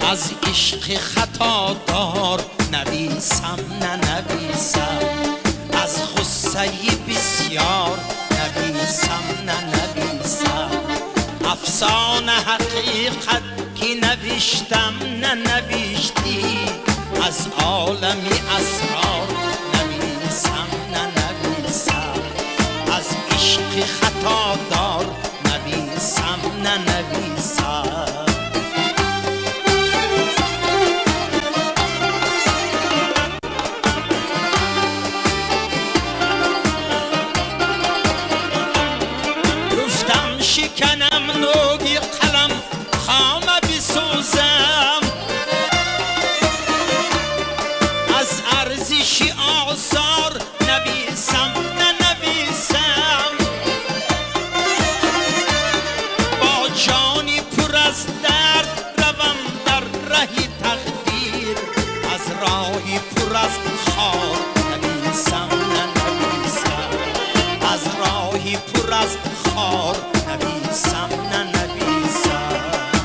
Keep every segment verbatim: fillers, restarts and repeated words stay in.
از عشق خطا دار نویسم ننویسم، از غصه بسیار نویسم ننویسم، افسانه حقیقت که نوشتم ننوشتی، از عالم اسرار نویسم ننویسم، از عشق خطا دار نویسم ننویسم. گفتم شکنم نوگی قلم خامه بسوزم، از ارزش آثار نویسم ننویسم، با جانی پر از درد روم در ره تقدیر، از راهی پر از خار نویسم ننویسم، از راهی پر از خار نویسم ننویسم.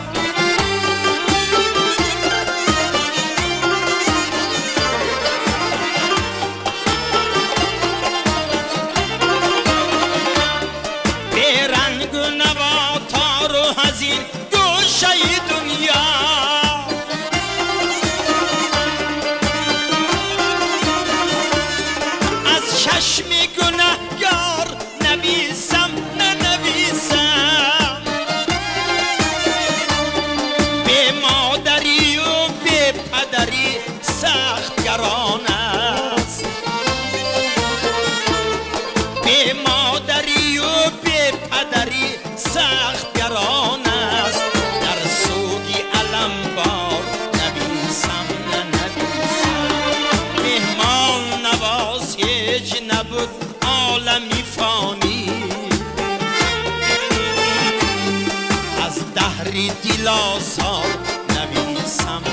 بیرنگ و نواتار و حزین گوشه دنیا، از چشم گنهگار نویسم ننویسم، به مادری و به پدری سخت گران است، به مادری و به پدری سخت گران است، در سوگی علم بار نویسم ننویسم، مهمان نواز هیچ نبود عالمی فانی، از دهر دل آزار نویسم